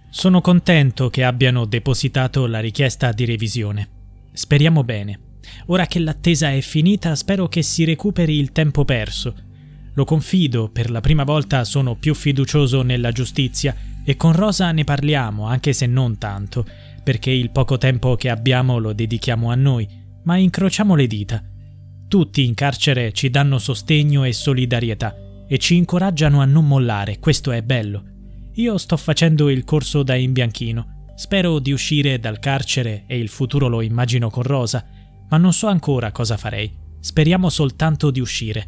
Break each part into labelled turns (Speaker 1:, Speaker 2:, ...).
Speaker 1: Sono contento che abbiano depositato la richiesta di revisione. Speriamo bene. Ora che l'attesa è finita, spero che si recuperi il tempo perso. Lo confido, per la prima volta sono più fiducioso nella giustizia e con Rosa ne parliamo, anche se non tanto, perché il poco tempo che abbiamo lo dedichiamo a noi, ma incrociamo le dita. Tutti in carcere ci danno sostegno e solidarietà e ci incoraggiano a non mollare, questo è bello. Io sto facendo il corso da imbianchino, spero di uscire dal carcere e il futuro lo immagino con Rosa, ma non so ancora cosa farei, speriamo soltanto di uscire.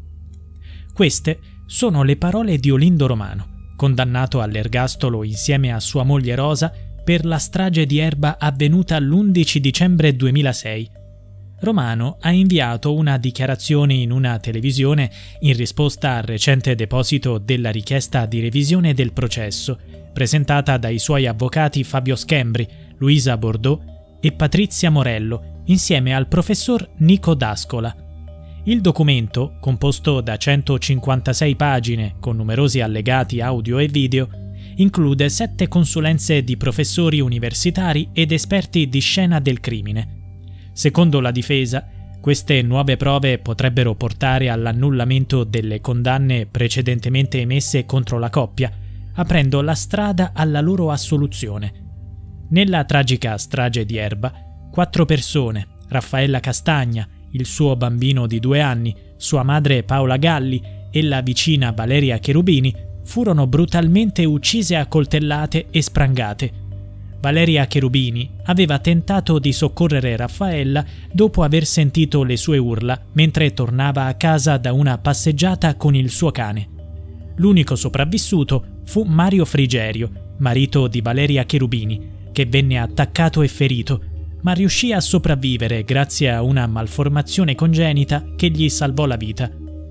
Speaker 1: Queste sono le parole di Olindo Romano, condannato all'ergastolo insieme a sua moglie Rosa per la strage di Erba avvenuta l'11 dicembre 2006. Romano ha inviato una dichiarazione in una televisione in risposta al recente deposito della richiesta di revisione del processo, presentata dai suoi avvocati Fabio Schembri, Luisa Bordeaux e Patrizia Morello, insieme al professor Nico D'Ascola. Il documento, composto da 156 pagine con numerosi allegati audio e video, include 7 consulenze di professori universitari ed esperti di scena del crimine. Secondo la difesa, queste nuove prove potrebbero portare all'annullamento delle condanne precedentemente emesse contro la coppia, aprendo la strada alla loro assoluzione. Nella tragica strage di Erba, 4 persone, Raffaella Castagna, il suo bambino di 2 anni, sua madre Paola Galli e la vicina Valeria Cherubini, furono brutalmente uccise a coltellate e sprangate. Valeria Cherubini aveva tentato di soccorrere Raffaella dopo aver sentito le sue urla mentre tornava a casa da una passeggiata con il suo cane. L'unico sopravvissuto fu Mario Frigerio, marito di Valeria Cherubini, che venne attaccato e ferito, ma riuscì a sopravvivere grazie a una malformazione congenita che gli salvò la vita.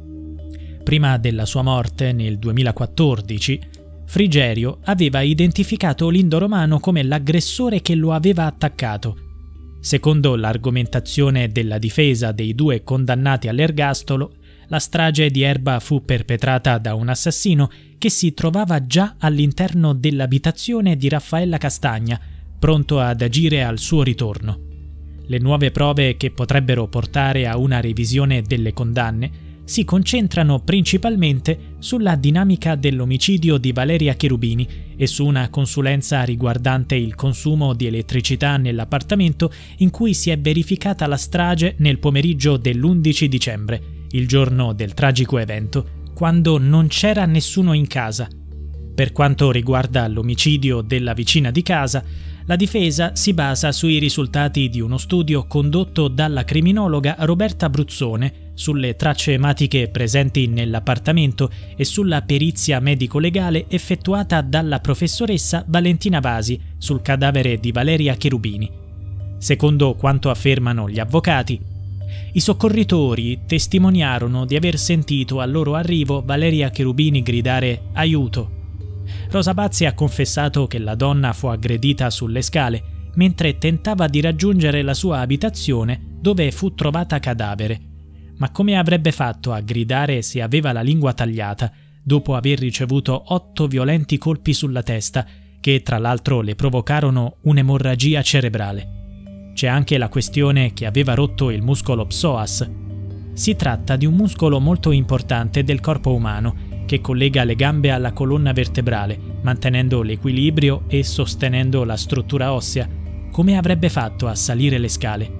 Speaker 1: Prima della sua morte, nel 2014, Frigerio aveva identificato Olindo Romano come l'aggressore che lo aveva attaccato. Secondo l'argomentazione della difesa dei 2 condannati all'ergastolo, la strage di Erba fu perpetrata da un assassino che si trovava già all'interno dell'abitazione di Raffaella Castagna, pronto ad agire al suo ritorno. Le nuove prove che potrebbero portare a una revisione delle condanne si concentrano principalmente sulla dinamica dell'omicidio di Valeria Cherubini e su una consulenza riguardante il consumo di elettricità nell'appartamento in cui si è verificata la strage nel pomeriggio dell'11 dicembre, il giorno del tragico evento, quando non c'era nessuno in casa. Per quanto riguarda l'omicidio della vicina di casa, la difesa si basa sui risultati di uno studio condotto dalla criminologa Roberta Bruzzone sulle tracce ematiche presenti nell'appartamento e sulla perizia medico-legale effettuata dalla professoressa Valentina Vasi sul cadavere di Valeria Cherubini. Secondo quanto affermano gli avvocati, i soccorritori testimoniarono di aver sentito al loro arrivo Valeria Cherubini gridare «Aiuto!». Rosa Bazzi ha confessato che la donna fu aggredita sulle scale mentre tentava di raggiungere la sua abitazione dove fu trovata cadavere. Ma come avrebbe fatto a gridare se aveva la lingua tagliata, dopo aver ricevuto 8 violenti colpi sulla testa, che tra l'altro le provocarono un'emorragia cerebrale? C'è anche la questione che aveva rotto il muscolo psoas. Si tratta di un muscolo molto importante del corpo umano, che collega le gambe alla colonna vertebrale, mantenendo l'equilibrio e sostenendo la struttura ossea. Come avrebbe fatto a salire le scale?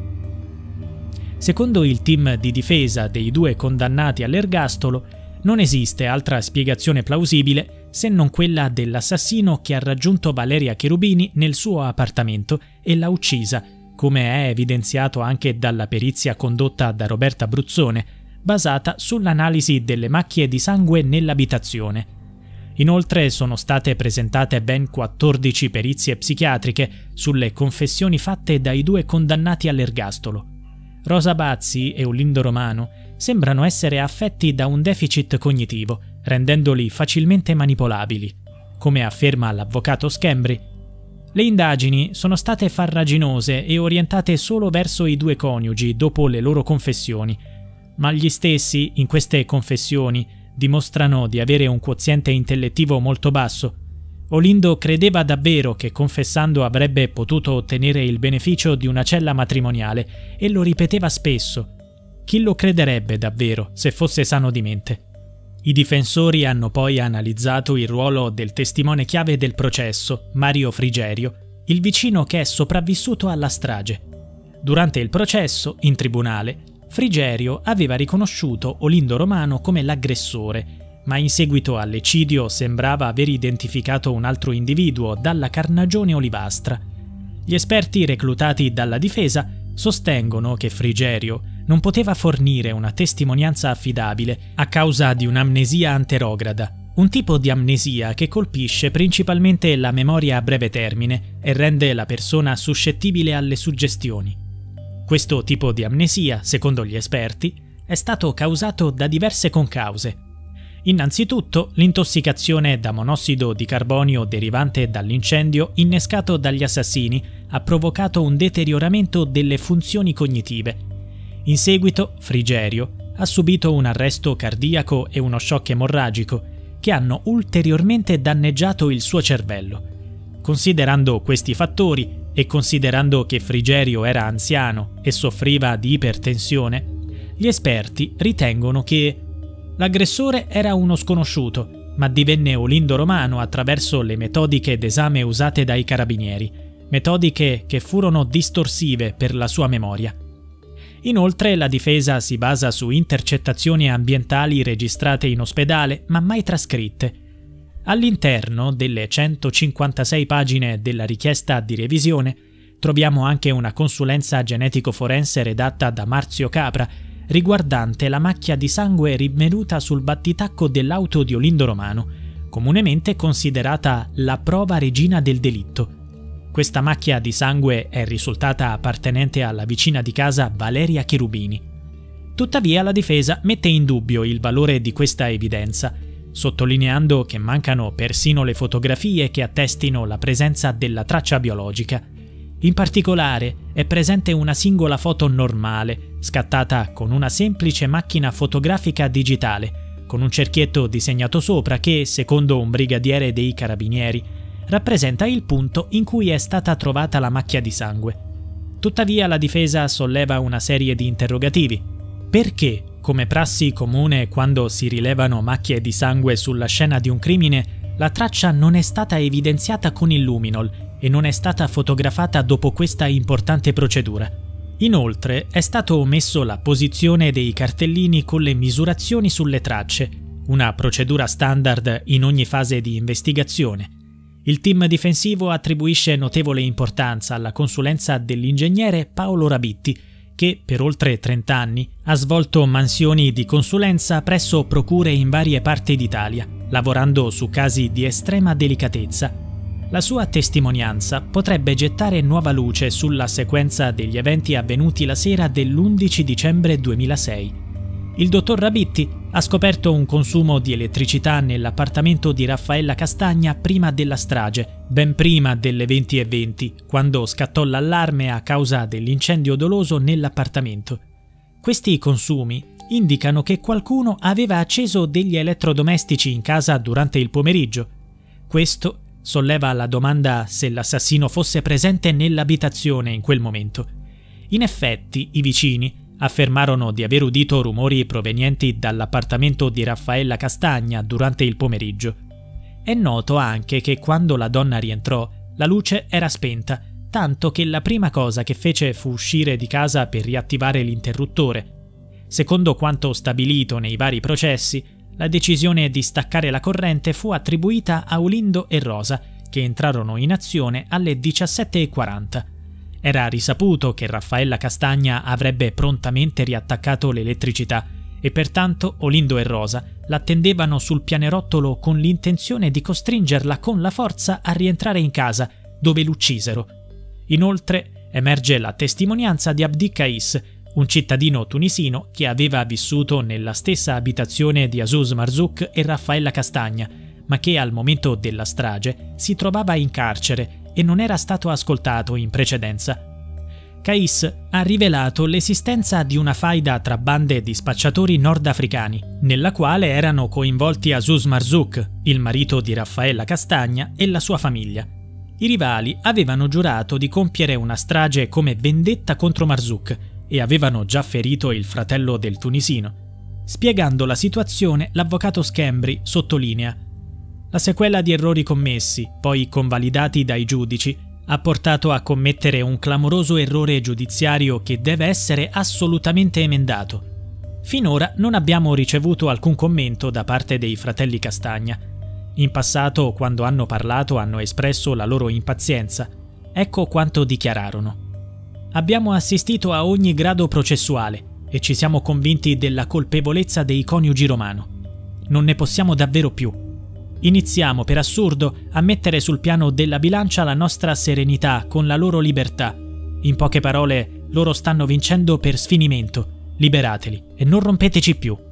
Speaker 1: Secondo il team di difesa dei 2 condannati all'ergastolo, non esiste altra spiegazione plausibile se non quella dell'assassino che ha raggiunto Valeria Cherubini nel suo appartamento e l'ha uccisa, come è evidenziato anche dalla perizia condotta da Roberta Bruzzone, basata sull'analisi delle macchie di sangue nell'abitazione. Inoltre sono state presentate ben 14 perizie psichiatriche sulle confessioni fatte dai 2 condannati all'ergastolo. Rosa Bazzi e Olindo Romano sembrano essere affetti da un deficit cognitivo, rendendoli facilmente manipolabili. Come afferma l'avvocato Schembri, le indagini sono state farraginose e orientate solo verso i 2 coniugi dopo le loro confessioni, ma gli stessi, in queste confessioni, dimostrano di avere un quoziente intellettivo molto basso. Olindo credeva davvero che confessando avrebbe potuto ottenere il beneficio di una cella matrimoniale e lo ripeteva spesso. Chi lo crederebbe davvero se fosse sano di mente? I difensori hanno poi analizzato il ruolo del testimone chiave del processo, Mario Frigerio, il vicino che è sopravvissuto alla strage. Durante il processo, in tribunale, Frigerio aveva riconosciuto Olindo Romano come l'aggressore, ma in seguito all'eccidio sembrava aver identificato un altro individuo dalla carnagione olivastra. Gli esperti reclutati dalla difesa sostengono che Frigerio non poteva fornire una testimonianza affidabile a causa di un'amnesia anterograda, un tipo di amnesia che colpisce principalmente la memoria a breve termine e rende la persona suscettibile alle suggestioni. Questo tipo di amnesia, secondo gli esperti, è stato causato da diverse concause. Innanzitutto, l'intossicazione da monossido di carbonio derivante dall'incendio innescato dagli assassini ha provocato un deterioramento delle funzioni cognitive. In seguito, Frigerio ha subito un arresto cardiaco e uno shock emorragico che hanno ulteriormente danneggiato il suo cervello. Considerando questi fattori e considerando che Frigerio era anziano e soffriva di ipertensione, gli esperti ritengono che l'aggressore era uno sconosciuto, ma divenne Olindo Romano attraverso le metodiche d'esame usate dai carabinieri, metodiche che furono distorsive per la sua memoria. Inoltre la difesa si basa su intercettazioni ambientali registrate in ospedale ma mai trascritte. All'interno delle 156 pagine della richiesta di revisione troviamo anche una consulenza genetico-forense redatta da Marzio Capra riguardante la macchia di sangue rinvenuta sul battitacco dell'auto di Olindo Romano, comunemente considerata la prova regina del delitto. Questa macchia di sangue è risultata appartenente alla vicina di casa Valeria Cherubini. Tuttavia la difesa mette in dubbio il valore di questa evidenza, sottolineando che mancano persino le fotografie che attestino la presenza della traccia biologica. In particolare è presente una singola foto normale, scattata con una semplice macchina fotografica digitale, con un cerchietto disegnato sopra che, secondo un brigadiere dei carabinieri, rappresenta il punto in cui è stata trovata la macchia di sangue. Tuttavia la difesa solleva una serie di interrogativi. Perché, come prassi comune quando si rilevano macchie di sangue sulla scena di un crimine, la traccia non è stata evidenziata con il luminol e non è stata fotografata dopo questa importante procedura? Inoltre è stato omesso la posizione dei cartellini con le misurazioni sulle tracce, una procedura standard in ogni fase di investigazione. Il team difensivo attribuisce notevole importanza alla consulenza dell'ingegnere Paolo Rabitti, che per oltre 30 anni ha svolto mansioni di consulenza presso procure in varie parti d'Italia, lavorando su casi di estrema delicatezza. La sua testimonianza potrebbe gettare nuova luce sulla sequenza degli eventi avvenuti la sera dell'11 dicembre 2006. Il dottor Rabitti ha scoperto un consumo di elettricità nell'appartamento di Raffaella Castagna prima della strage, ben prima delle 20:20, quando scattò l'allarme a causa dell'incendio doloso nell'appartamento. Questi consumi indicano che qualcuno aveva acceso degli elettrodomestici in casa durante il pomeriggio. Questo solleva la domanda se l'assassino fosse presente nell'abitazione in quel momento. In effetti, i vicini affermarono di aver udito rumori provenienti dall'appartamento di Raffaella Castagna durante il pomeriggio. È noto anche che quando la donna rientrò, la luce era spenta, tanto che la prima cosa che fece fu uscire di casa per riattivare l'interruttore. Secondo quanto stabilito nei vari processi, la decisione di staccare la corrente fu attribuita a Olindo e Rosa, che entrarono in azione alle 17:40. Era risaputo che Raffaella Castagna avrebbe prontamente riattaccato l'elettricità e pertanto Olindo e Rosa l'attendevano sul pianerottolo con l'intenzione di costringerla con la forza a rientrare in casa, dove l'uccisero. Inoltre emerge la testimonianza di Abdi Kais, un cittadino tunisino che aveva vissuto nella stessa abitazione di Azouz Marzouk e Raffaella Castagna, ma che al momento della strage si trovava in carcere e non era stato ascoltato in precedenza. Kais ha rivelato l'esistenza di una faida tra bande di spacciatori nordafricani, nella quale erano coinvolti Azouz Marzouk, il marito di Raffaella Castagna, e la sua famiglia. I rivali avevano giurato di compiere una strage come vendetta contro Marzouk e avevano già ferito il fratello del tunisino. Spiegando la situazione, l'avvocato Schembri sottolinea: la sequela di errori commessi, poi convalidati dai giudici, ha portato a commettere un clamoroso errore giudiziario che deve essere assolutamente emendato. Finora non abbiamo ricevuto alcun commento da parte dei fratelli Castagna. In passato, quando hanno parlato, hanno espresso la loro impazienza. Ecco quanto dichiararono: abbiamo assistito a ogni grado processuale e ci siamo convinti della colpevolezza dei coniugi Romano. Non ne possiamo davvero più. Iniziamo, per assurdo, a mettere sul piano della bilancia la nostra serenità con la loro libertà. In poche parole, loro stanno vincendo per sfinimento. Liberateli e non rompeteci più.